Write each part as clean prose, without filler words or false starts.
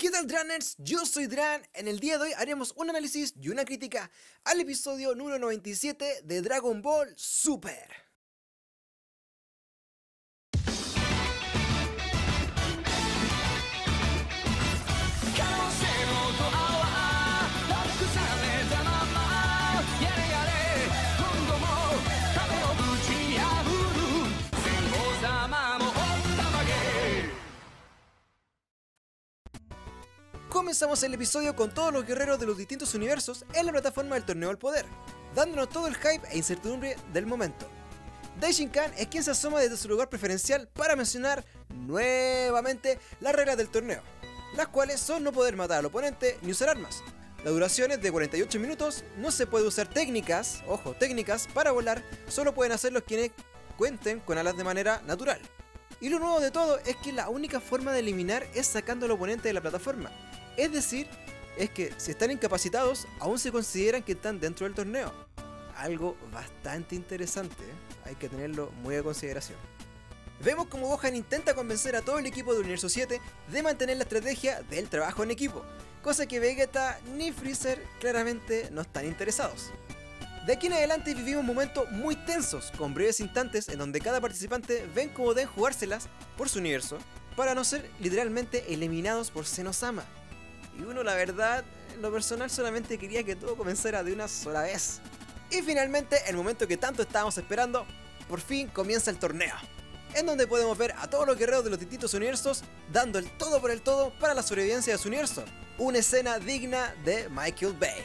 ¿Qué tal, Draners? Yo soy Dran. En el día de hoy haremos un análisis y una crítica al episodio número 97 de Dragon Ball Super. Comenzamos el episodio con todos los guerreros de los distintos universos en la plataforma del Torneo del Poder, dándonos todo el hype e incertidumbre del momento. Daishin-Kan es quien se asoma desde su lugar preferencial para mencionar nuevamente las reglas del torneo, las cuales son no poder matar al oponente ni usar armas. La duración es de 48 minutos, no se puede usar técnicas, ojo, técnicas para volar, solo pueden hacerlo quienes cuenten con alas de manera natural. Y lo nuevo de todo es que la única forma de eliminar es sacando al oponente de la plataforma. Es decir, es que si están incapacitados, aún se consideran que están dentro del torneo. Algo bastante interesante, hay que tenerlo muy a consideración. Vemos como Gohan intenta convencer a todo el equipo del Universo 7 de mantener la estrategia del trabajo en equipo, cosa que Vegeta ni Freezer claramente no están interesados. De aquí en adelante vivimos momentos muy tensos, con breves instantes en donde cada participante ven cómo deben jugárselas por su universo, para no ser literalmente eliminados por Zeno-sama. Y uno, la verdad, en lo personal solamente quería que todo comenzara de una sola vez. Y finalmente, el momento que tanto estábamos esperando, por fin comienza el torneo, en donde podemos ver a todos los guerreros de los distintos universos dando el todo por el todo para la sobrevivencia de su universo. Una escena digna de Michael Bay.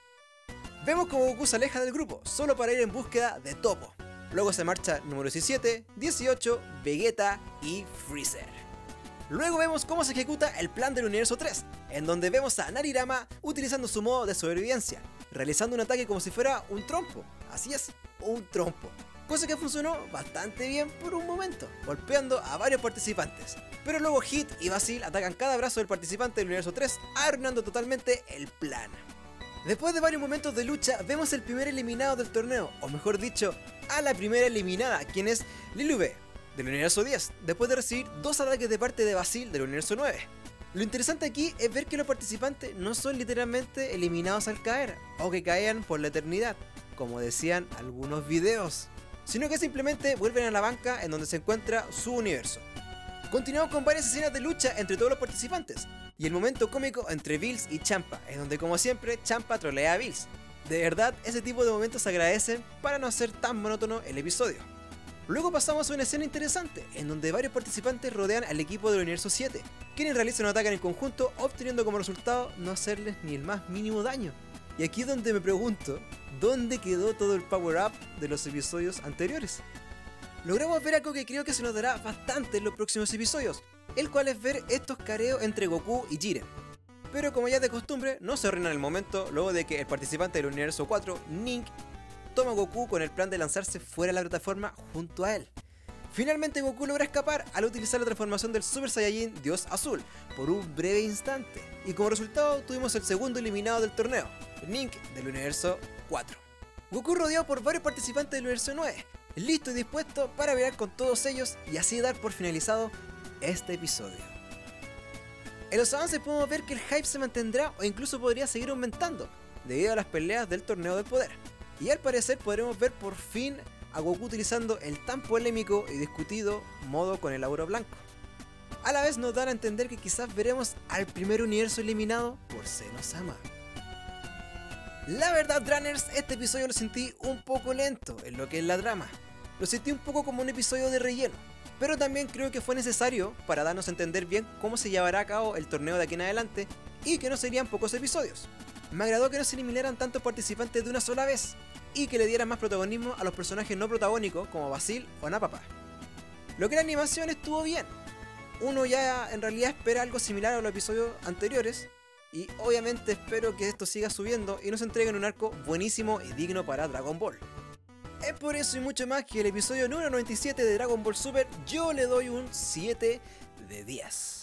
Vemos como Goku se aleja del grupo, solo para ir en búsqueda de Toppo. Luego se marcha número 17, 18, Vegeta y Freezer. Luego vemos cómo se ejecuta el plan del Universo 3, en donde vemos a Narirama utilizando su modo de sobrevivencia, realizando un ataque como si fuera un trompo, así es, un trompo. Cosa que funcionó bastante bien por un momento, golpeando a varios participantes. Pero luego Hit y Basil atacan cada brazo del participante del Universo 3, arruinando totalmente el plan. Después de varios momentos de lucha, vemos el primer eliminado del torneo, o mejor dicho, a la primera eliminada, quien es Lilube, del Universo 10, después de recibir dos ataques de parte de Basil del Universo 9. Lo interesante aquí es ver que los participantes no son literalmente eliminados al caer, o que caían por la eternidad, como decían algunos videos, sino que simplemente vuelven a la banca en donde se encuentra su universo. Continuamos con varias escenas de lucha entre todos los participantes, y el momento cómico entre Bills y Champa, en donde como siempre Champa trolea a Bills. De verdad, ese tipo de momentos se agradecen para no hacer tan monótono el episodio. Luego pasamos a una escena interesante, en donde varios participantes rodean al equipo del Universo 7, quienes realizan un ataque en conjunto, obteniendo como resultado no hacerles ni el más mínimo daño. Y aquí es donde me pregunto, ¿dónde quedó todo el power up de los episodios anteriores? Logramos ver algo que creo que se nos dará bastante en los próximos episodios, el cual es ver estos careos entre Goku y Jiren. Pero como ya es de costumbre, no se arruina el momento luego de que el participante del Universo 4, Ning, toma a Goku con el plan de lanzarse fuera de la plataforma junto a él. Finalmente Goku logra escapar al utilizar la transformación del Super Saiyajin Dios Azul por un breve instante, y como resultado tuvimos el segundo eliminado del torneo, Ning del Universo 4. Goku rodeado por varios participantes del Universo 9, listo y dispuesto para pelear con todos ellos y así dar por finalizado este episodio. En los avances podemos ver que el hype se mantendrá o incluso podría seguir aumentando debido a las peleas del Torneo del Poder. Y al parecer podremos ver por fin a Goku utilizando el tan polémico y discutido modo con el aura blanco. A la vez nos dan a entender que quizás veremos al primer universo eliminado por Zeno-sama. La verdad, Draners, este episodio lo sentí un poco lento en lo que es la trama. Lo sentí un poco como un episodio de relleno, pero también creo que fue necesario para darnos a entender bien cómo se llevará a cabo el torneo de aquí en adelante y que no serían pocos episodios. Me agradó que no se eliminaran tantos participantes de una sola vez y que le dieran más protagonismo a los personajes no protagónicos como Basil o Napapa. Lo que la animación estuvo bien. Uno ya en realidad espera algo similar a los episodios anteriores y obviamente espero que esto siga subiendo y nos entreguen un arco buenísimo y digno para Dragon Ball. Es por eso y mucho más que el episodio número 97 de Dragon Ball Super yo le doy un 7 de 10.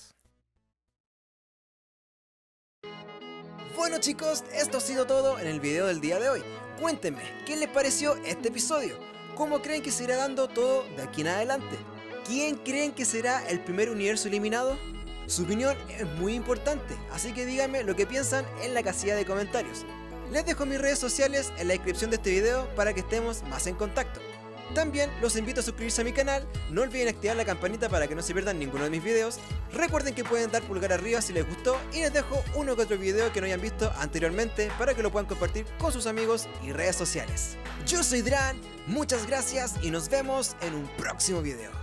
Bueno chicos, esto ha sido todo en el video del día de hoy. Cuéntenme, ¿qué les pareció este episodio? ¿Cómo creen que se irá dando todo de aquí en adelante? ¿Quién creen que será el primer universo eliminado? Su opinión es muy importante, así que díganme lo que piensan en la casilla de comentarios. Les dejo mis redes sociales en la descripción de este video para que estemos más en contacto. También los invito a suscribirse a mi canal, no olviden activar la campanita para que no se pierdan ninguno de mis videos. Recuerden que pueden dar pulgar arriba si les gustó y les dejo uno que otro video que no hayan visto anteriormente para que lo puedan compartir con sus amigos y redes sociales. Yo soy Dran, muchas gracias y nos vemos en un próximo video.